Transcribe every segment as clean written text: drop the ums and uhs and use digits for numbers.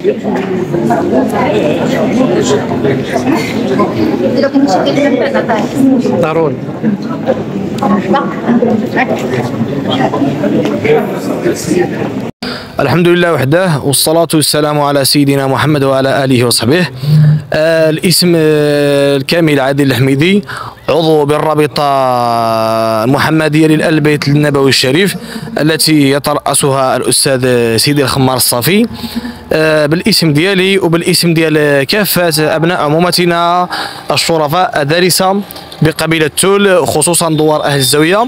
ضروري. الحمد لله وحده، والصلاة والسلام على سيدنا محمد وعلى آله وصحبه. الاسم الكامل عادل الحميدي، عضو بالرابطة المحمدية للآل البيت النبوي الشريف التي يترأسها الأستاذ سيدي الخمار الصافي. بالاسم ديالي وبالاسم ديال كافة أبناء عمومتنا الشرفاء الدارسة بقبيلة تول، خصوصا دوار أهل الزاوية،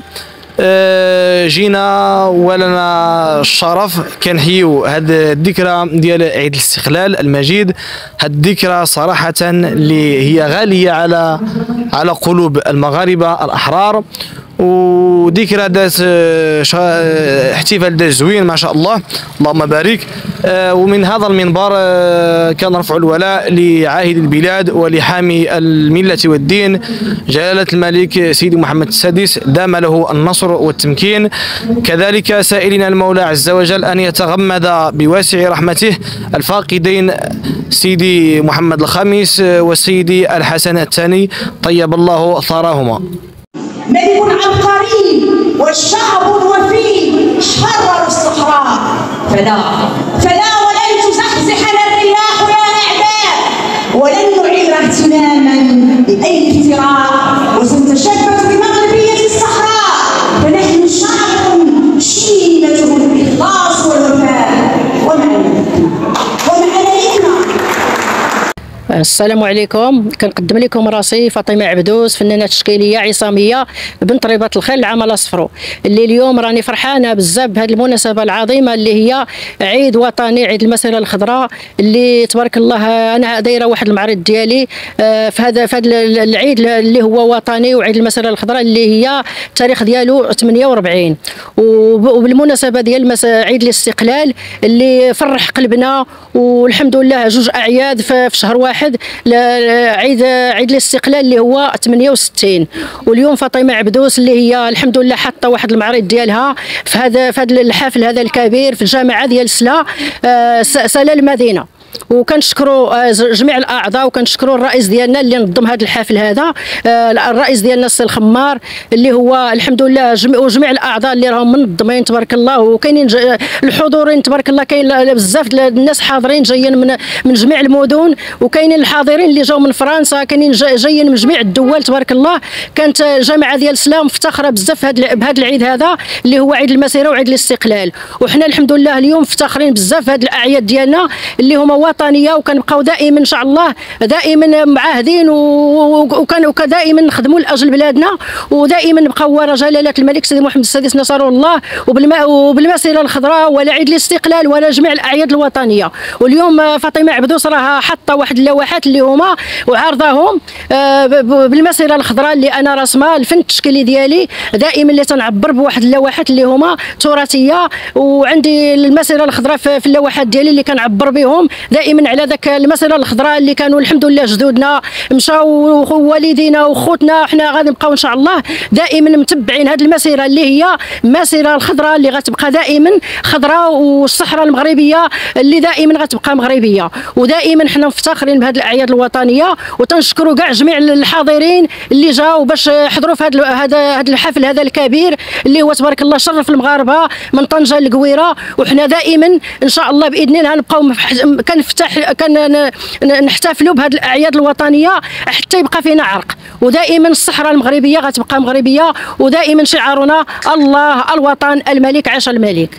جينا ولنا الشرف كنحيو هاد الذكرى ديال عيد الاستقلال المجيد. هاد الذكرى صراحة اللي هي غالية على قلوب المغاربة الأحرار، وذكرى دات احتفال دات زوين ما شاء الله، اللهم بارك. ومن هذا المنبر كنرفع الولاء لعاهل البلاد ولحامي الملة والدين جلالة الملك سيدي محمد السادس، دام له النصر والتمكين. كذلك سائلين المولى عز وجل أن يتغمد بواسع رحمته الفاقدين سيدي محمد الخامس وسيدي الحسن الثاني، طيب الله ثراهما. ملك عبقري والشعب وفي حرر الصحراء، فلا ولن تزحزحنا الرياح يا أعداء، ولن نعير اهتماما بأي افتراء، وسنتشبث بمغربية الصحراء، فنحن شعب شيمته الإخلاص والوفاء ومعنا. السلام عليكم. كنقدم لكم راسي فاطمه عبدوس، فنانه تشكيليه عصاميه بنت رباط الخيل العام الاصفر، اللي اليوم راني فرحانه بزاف بهذه المناسبه العظيمه اللي هي عيد وطني، عيد المسيره الخضراء، اللي تبارك الله انا دايره واحد المعرض ديالي في هذا العيد اللي هو وطني، وعيد المسيره الخضراء اللي هي التاريخ ديالو 48. وبالمناسبه ديال عيد الاستقلال اللي فرح قلبنا، والحمد لله جوج اعياد في شهر واحد، عيد الاستقلال اللي هو 68، واليوم فاطمه عبدوس اللي هي الحمد لله حاطه واحد المعرض ديالها في هذا الحفل هذا الكبير في الجامعه ديال سلا المدينه. وكنشكروا جميع الاعضاء، وكنشكروا الرئيس ديالنا اللي نظم هذا الحفل هذا، الرئيس ديالنا السي الخمار اللي هو الحمد لله، وجميع الاعضاء اللي راهم منظمين تبارك الله، وكاينين الحضورين تبارك الله، كاين بزاف الناس حاضرين جايين من جميع المدن، وكاينين الحاضرين اللي جاوا من فرنسا، كاينين جايين من جميع الدول تبارك الله. كانت الجامعه ديال سلا مفتخره بزاف بهذا العيد هذا اللي هو عيد المسيره وعيد الاستقلال، وحنا الحمد لله اليوم مفتخرين بزاف بهذه الاعياد ديالنا اللي هما وطنيه، وكنبقاو دائما ان شاء الله دائما معاهدين، ودائما نخدموا لاجل بلادنا، ودائما نبقاو ورا جلاله الملك سيدي محمد السادس نصره الله، وبالمسيره الخضراء ولا عيد الاستقلال ولا جميع الاعياد الوطنيه. واليوم فاطمه عبدوس راها حاطه واحد اللوحات اللي هما وعارضاهم بالمسيره الخضراء اللي انا رسمه الفن التشكيلي ديالي دائما اللي تنعبر بواحد اللوحات اللي هما تراثيه، وعندي المسيره الخضراء في اللوحات ديالي اللي كنعبر بهم دائما على ذاك المسيره الخضراء اللي كانوا الحمد لله جدودنا مشاو، ووالدينا وخوتنا، حنا غادي نبقاو ان شاء الله دائما متبعين هذه المسيره اللي هي المسيره الخضراء اللي غتبقى دائما خضراء، والصحراء المغربيه اللي دائما غتبقى مغربيه. ودائما حنا مفتخرين بهذه الاعياد الوطنيه، وتنشكروا كاع جميع الحاضرين اللي جاوا باش يحضروا في هذا الحفل هذا الكبير اللي هو تبارك الله شرف المغاربه من طنجه للقويره. وحنا دائما ان شاء الله باذن الله نبقاو نحتفلوا بهذه الاعياد الوطنيه حتى يبقى فينا عرق، ودائما الصحراء المغربيه غتبقى مغربيه، ودائما شعارنا الله الوطن الملك عاش الملك.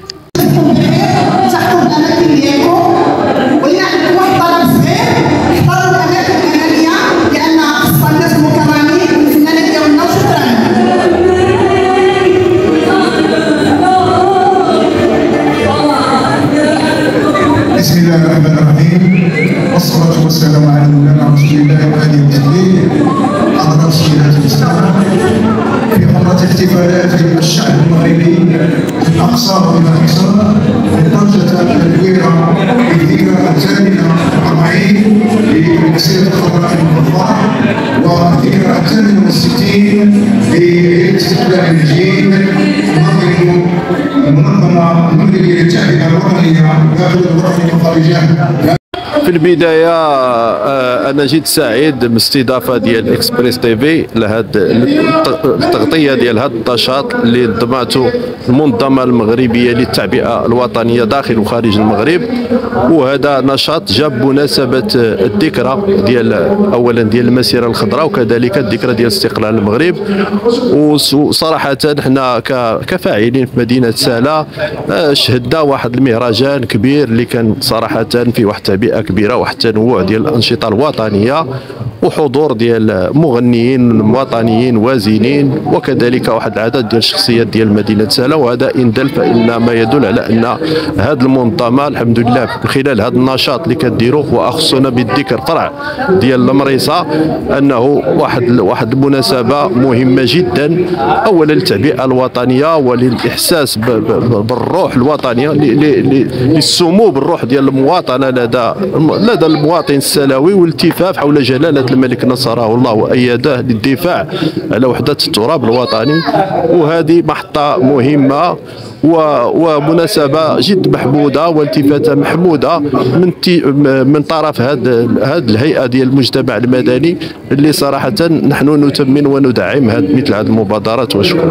بسم الله الرحمن الرحيم، والصلاة والسلام على مولانا رسول الله وآله وصحبه. حضرات سيدات الإسلام، في حضرة احتفالات الشعب المغربي من أقصاه إلى أقصاه من طنجة الكبيرة بالذكرى الثامنة 40 للمسيرة الخضراء المنظمة، والذكرى 68 لاستقلال المجيد، المنظمة المغربية للتعبئة الوطنية داخل الوطن وخارجه. في البداية أنا جيت سعيد باستضافة ديال إكسبريس تيفي لهذه التغطية ديال هذا النشاط اللي نظمته المنظمة المغربية للتعبئة الوطنية داخل وخارج المغرب. وهذا نشاط جاب مناسبة الذكرى ديال أولا ديال المسيرة الخضراء وكذلك الذكرى ديال استقلال المغرب. وصراحة حنا كفاعلين في مدينة سالا شهدنا واحد المهرجان كبير اللي كان صراحة في واحد تعبئة كبيرة واحد التنوع ديال الأنشطة الوطنية وحضور ديال مغنيين وطنيين وازنين وكذلك واحد العدد ديال الشخصيات ديال مدينة سالا. وهذا إن دل فإن ما يدل على أن هذه المنظمة الحمد لله من خلال هذا النشاط اللي كديروه وأخصنا بالذكر فرع ديال المريصة أنه واحد المناسبة مهمة جدا، أولا للتعبئة الوطنية وللإحساس بالروح الوطنية للسمو بالروح ديال المواطنة لدى المواطن السلاوي والالتفاف حول جلالة الملك نصره الله وأيده للدفاع على وحدة التراب الوطني. وهذه محطة مهمة ومناسبة جد محمودة والتفاتة محمودة من طرف هذه الهيئة ديال المجتمع المدني اللي صراحة نحن نتمن وندعم مثل هذه المبادرات. وشكرا.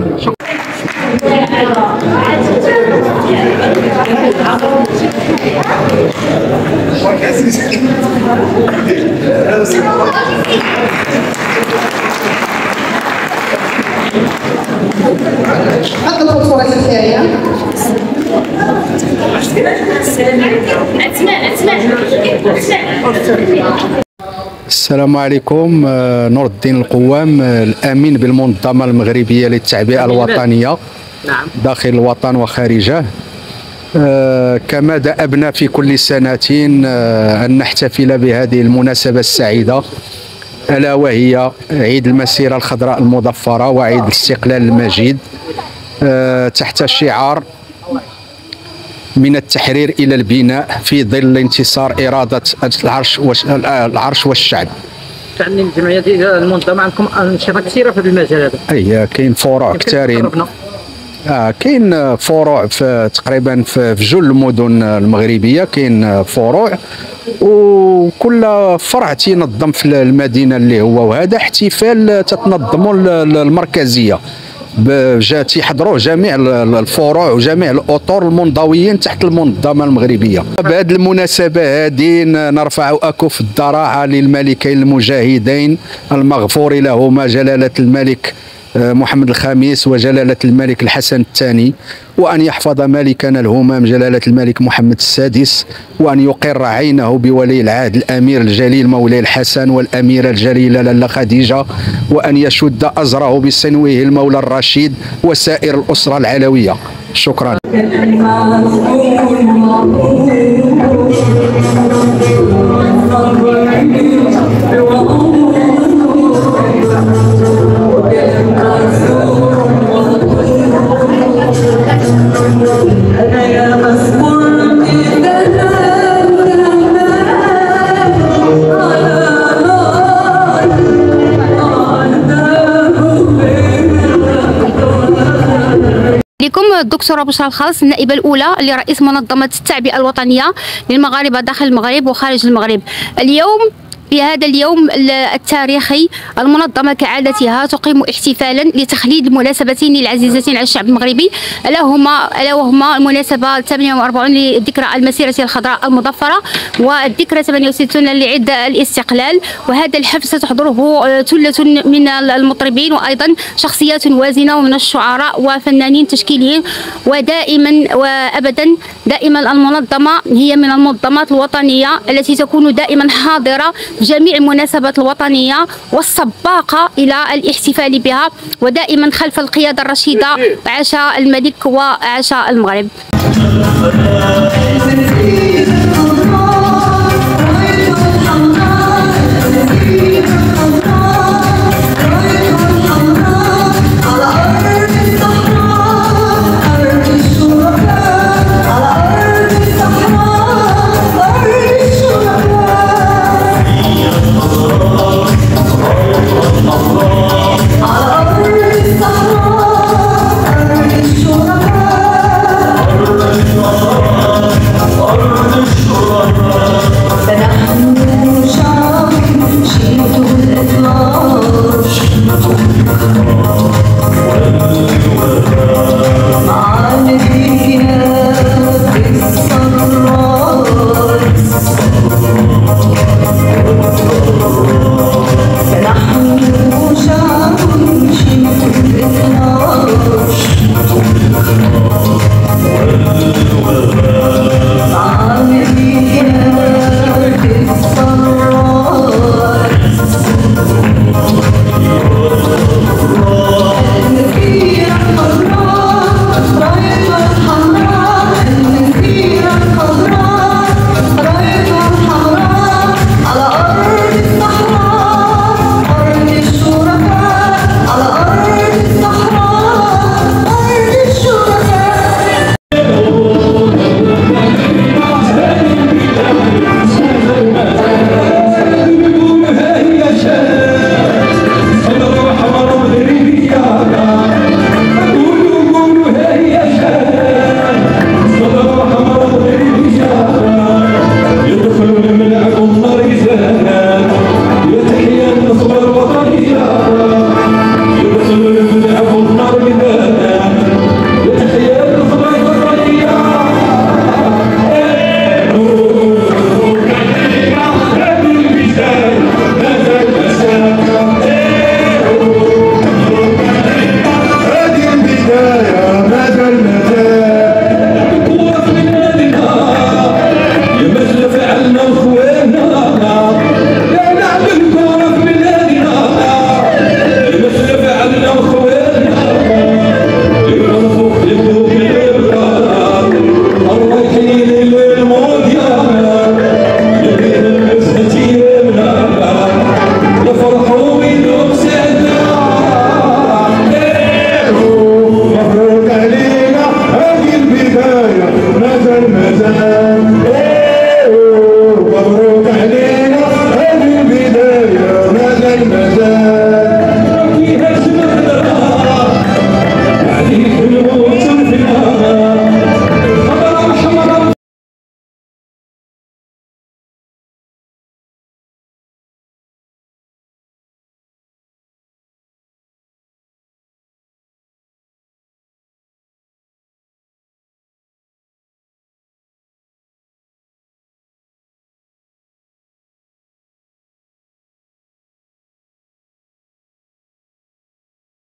السلام عليكم. نور الدين القوام، الامين بالمنظمه المغربيه للتعبئه الوطنيه داخل الوطن وخارجه. كما دأبنا في كل سنة أن نحتفل بهذه المناسبة السعيدة ألا وهي عيد المسيرة الخضراء المظفرة وعيد الاستقلال المجيد تحت شعار من التحرير إلى البناء في ظل انتصار إرادة العرش والشعب. تعني الجمعية ديال المنظمة عندكم أنشطة كثيرة في المجال هذا؟ أي كاين فروع كثيرين. كاين فروع في تقريبا في جل المدن المغربيه كاين فروع، وكل فرع تينظم في المدينه اللي هو، وهذا احتفال تتنظموا المركزيه تيحضروه جميع الفروع وجميع الاطر المنضويين تحت المنظمه المغربيه. بهذه المناسبه هذه نرفع اكف الضراعه للملكين المجاهدين المغفور لهما جلاله الملك محمد الخامس وجلالة الملك الحسن الثاني، وأن يحفظ ملكنا الهمام جلالة الملك محمد السادس، وأن يقر عينه بولي العهد الأمير الجليل مولاي الحسن والأميرة الجليلة لاله خديجة، وأن يشد أزره بسنوه المولى الرشيد وسائر الأسرة العلوية. شكرا. الدكتورة بشرى الخاص النائبة الأولى لرئيس منظمة التعبئة الوطنية للمغاربة داخل المغرب وخارج المغرب. اليوم في هذا اليوم التاريخي المنظمة كعادتها تقيم احتفالا لتخليد المناسبتين العزيزتين على الشعب المغربي ألا وهما المناسبة 48 لذكرى المسيرة الخضراء المظفرة والذكرى 68 لعيد الاستقلال. وهذا الحفل ستحضره ثلة من المطربين وأيضا شخصيات وازنة ومن الشعراء وفنانين تشكيليين. ودائما وأبدا دائما المنظمة هي من المنظمات الوطنية التي تكون دائما حاضرة في جميع المناسبات الوطنية والسباقة إلى الاحتفال بها، ودائما خلف القيادة الرشيدة. عاش الملك وعاش المغرب.